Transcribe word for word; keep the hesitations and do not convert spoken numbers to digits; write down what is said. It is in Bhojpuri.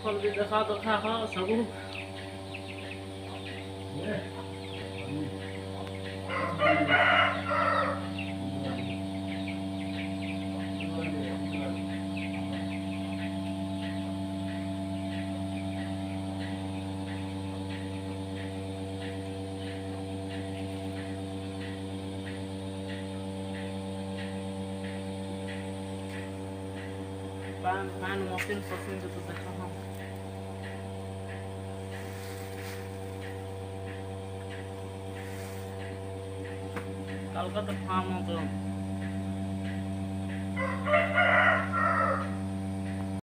ଫଲ ବି ଦେଖା ଦେଖା ହ ସବୁ पान पान मशीन फशीन जो तो देखा हाँ कलकत्ता फार्म तो